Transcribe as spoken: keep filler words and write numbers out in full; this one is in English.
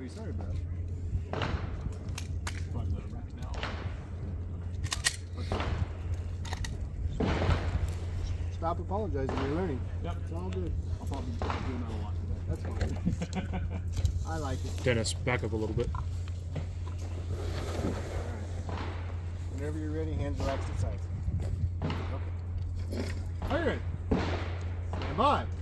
you started, bro. Stop apologizing, you're learning. Yep. It's all good. I'll probably do that a lot today. That's fine. I like it. Dennis, back up a little bit. Alright. Whenever you're ready, hands relaxed at sides. Okay. Are you ready? Stand by.